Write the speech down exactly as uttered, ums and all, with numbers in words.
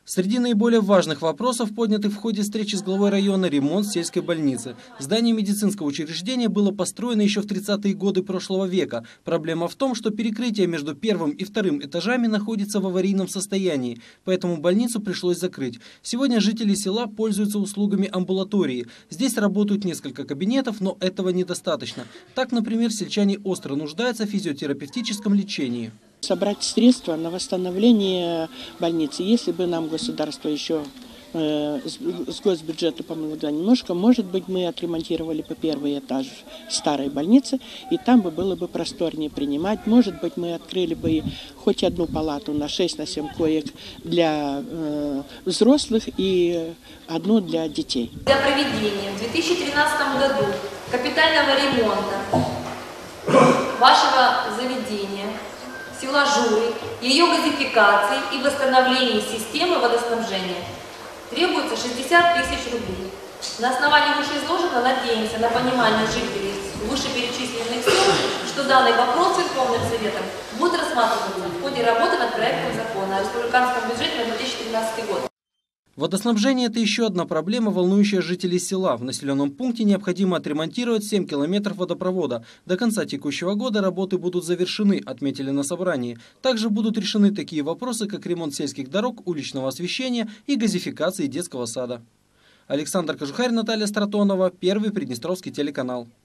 Среди наиболее важных вопросов, поднятых в ходе встречи с главой района, ремонт сельской больницы. Здание медицинского учреждения было построено еще в тридцатые годы прошлого века. Проблема в том, что перекрытие между первым и вторым этажами находится в аварийном состоянии, поэтому больницу пришлось закрыть. Сегодня жители села пользуются услугами амбулатории. Здесь работают несколько кабинетов, но этого недостаточно. Так, например, сельчане остро нуждаются в физиотерапевтическом лечении. Собрать средства на восстановление больницы. Если бы нам государство еще э, с госбюджета помогло немножко, может быть, мы отремонтировали бы первый этаж старой больницы, и там бы было бы просторнее принимать. Может быть, мы открыли бы хоть одну палату на шесть-семь коек для э, взрослых и одну для детей. Для проведения в две тысячи тринадцатом году капитального ремонта вашего заведения, села Журы, ее газификации и восстановления системы водоснабжения требуется шестьдесят тысяч рублей. На основании вышеизложенного надеемся на понимание жителей вышеперечисленных сел, что данный вопрос Верховным Советом будет рассматриваться в ходе работы над проектом закона о республиканском бюджете на две тысячи тринадцатый год. Водоснабжение – это еще одна проблема, волнующая жителей села. В населенном пункте необходимо отремонтировать семь километров водопровода. До конца текущего года работы будут завершены, отметили на собрании. Также будут решены такие вопросы, как ремонт сельских дорог, уличного освещения и газификации детского сада. Александр Кожухарь, Наталья Стратонова, Первый Приднестровский телеканал.